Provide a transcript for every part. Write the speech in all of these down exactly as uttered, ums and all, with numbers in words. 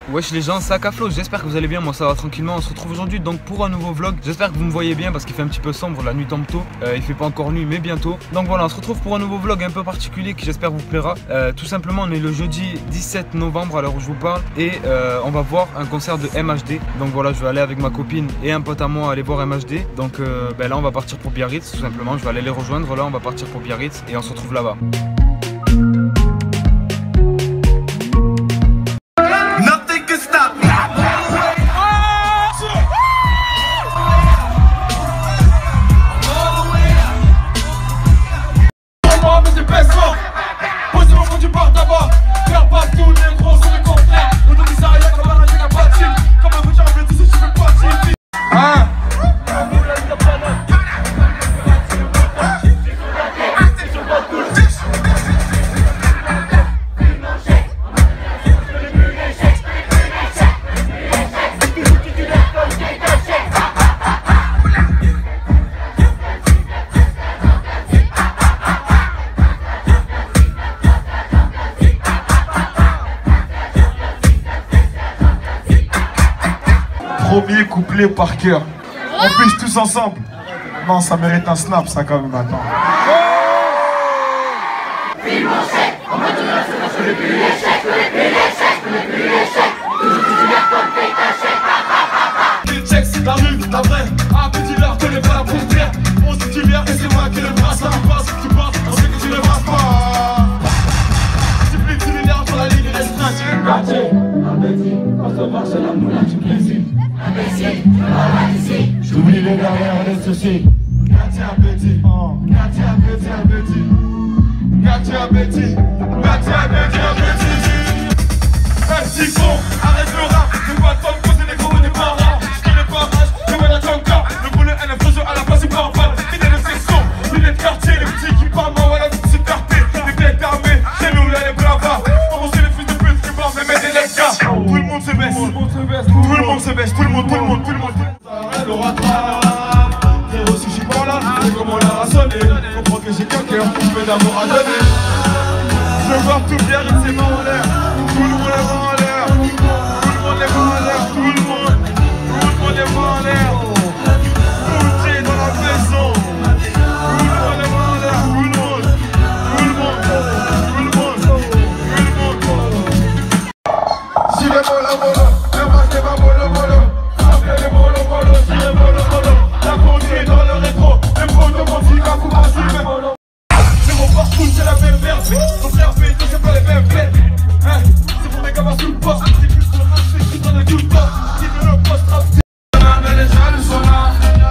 Wesh les gens, c'est Akaflo, j'espère que vous allez bien, moi ça va tranquillement. On se retrouve aujourd'hui donc pour un nouveau vlog. J'espère que vous me voyez bien parce qu'il fait un petit peu sombre, la nuit tombe tôt. euh, Il fait pas encore nuit mais bientôt. Donc voilà, on se retrouve pour un nouveau vlog un peu particulier qui j'espère vous plaira. euh, Tout simplement on est le jeudi dix-sept novembre à l'heure où je vous parle. Et euh, on va voir un concert de M H D. Donc voilà, je vais aller avec ma copine et un pote à moi aller voir M H D. Donc euh, ben là on va partir pour Biarritz tout simplement. Je vais aller les rejoindre, là on va partir pour Biarritz et on se retrouve là-bas. Premier couplet par cœur. On pêche tous ensemble. Non, ça mérite un snap, ça quand même, attends. Puis mon chèque, on va te lancer parce que le plus l'échec, le plus l'échec, le plus l'échec. Toujours tu viens comme paye ta chèque. Les checks, c'est la rue, la vraie. Un petit leur connaît pas la frontière. On se dit bien et c'est moi qui le brasse. Ça me passe, tu passes, on sait que tu le brasses pas. Tu plies, tu l'énerves sur la ligne restreinte. Quartier, un petit, on se marche la moula, tu plaisir. Imbécile, je m'en ici. J'oublie les derrière les soucis. Quartier un petit, quartier un petit, un petit. Quartier un petit, quartier un petit, un petit. Un petit con, arrête le rap. C'est pas le temps de poser les gros des parents. Je connais pas rage, je mets la tanka. Le boulot N F deux à la place du pare-balles. Idée de section, lunettes quartier. Les petits qui parlent, voilà, c'est carté. Les têtes armées, chez nous là les bravas. On sait les fils de pute qui parlent, mais mettent des lescas. Tout le monde se baisse, tout le monde se baisse, tout le monde se baisse, tout le monde, tout le monde, tout le monde. L'oratoire, frérot, si je suis pas là, c'est comme on l'a rassonné. Comprends que j'ai qu'un cœur, peu d'amour à donner. Je veux voir tout bien, c'est mains en l'air. Tout le monde les mains en l'air. Tout le monde les mains en l'air. Tout le monde, tout le monde les mains en l'air. Tout est dans la maison. Tout le monde les mains en l'air. Tout le monde, tout le monde, tout le monde, tout le monde. Si les mola mola, le masque est pas molo molo. Après les molo molo, si les molo molo. La conduite dans le rétro, les photos mon fille à couper sur le molo. C'est mon parcours, c'est la même merde. Ton frère fait tout, c'est pas les mêmes fêtes. Hein, c'est pour mes gamins sous le poste. C'est plus pour le rap, c'est qui dans le YouTube. Qui veut le post-rap. Mais les jaloux sont là.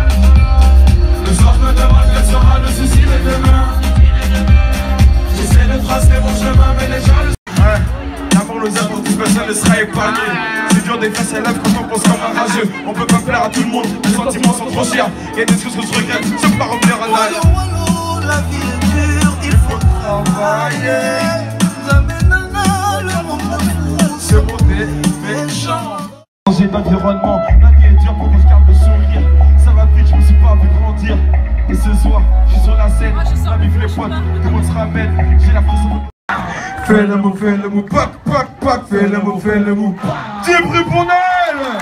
Le soir, je me demande quel sera le souci de demain. J'essaie de tracer mon chemin, mais les jaloux. Ouais, l'amour nous a pour toute personne ne sera épargné. C'est dur d'effacer l'œuvre quand on pense comme un rageux. On peut pas plaire à tout le monde, les sentiments sont trop chers. Y'a des choses que je regrette, je peux pas revenir à l'âge. La vie est dure, il faut travailler. Jamais nana, le monde me Se monter, méchant. changer d'environnement, la vie est dure pour que je garde le sourire. Ça va vite, je me suis pas vu grandir. Et ce soir, je suis sur la scène, la vie les potes, tout le monde se ramène. J'ai la pression. Fais le mou, fais le mou, pac, pac, pac, fais le mou, fais le mou. Du bruit pour Noël.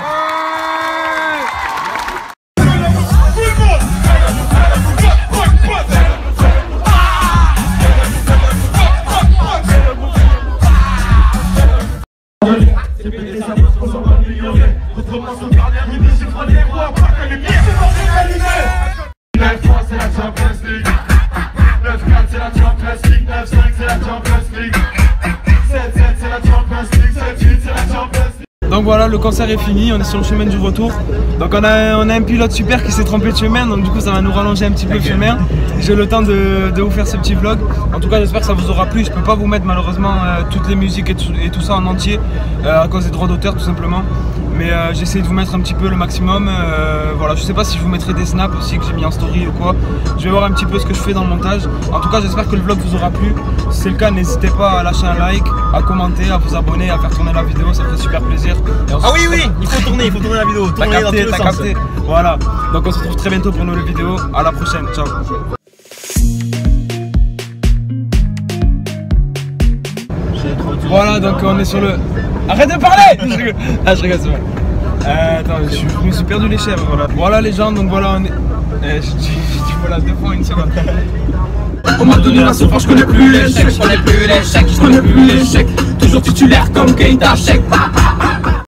Donc voilà, le concert est fini, on est sur le chemin du retour. Donc on a, on a un pilote super qui s'est trompé de chemin, donc du coup ça va nous rallonger un petit peu le chemin. J'ai le temps de, de vous faire ce petit vlog. En tout cas j'espère que ça vous aura plu. Je peux pas vous mettre malheureusement euh, toutes les musiques et tout, et tout ça en entier euh, à cause des droits d'auteur tout simplement. Mais euh, j'essaie de vous mettre un petit peu le maximum. euh, Voilà, je sais pas si je vous mettrai des snaps aussi que j'ai mis en story ou quoi. Je vais voir un petit peu ce que je fais dans le montage. En tout cas j'espère que le vlog vous aura plu. Si c'est le cas, n'hésitez pas à lâcher un like, à commenter, à vous abonner, à faire tourner la vidéo, ça fait super plaisir. Ah oui oui, il faut tourner, il faut tourner la vidéo. T'as capté, t'as capté. Voilà, donc on se retrouve très bientôt pour une nouvelle vidéo. À la prochaine, ciao. J'ai trop Voilà, donc on est sur le... Arrête de parler. Je rigole. Ah, je rigole, c'est vrai. Euh, attends, je, suis- je me suis perdu les chèvres, voilà. Voilà les gens, donc voilà, on est... Euh, je dis voilà, deux fois une seconde. On m'a donné la souffrance, je connais plus l'échec, je connais plus l'échec, je connais plus l'échec. Toujours titulaire comme Keita Sheik.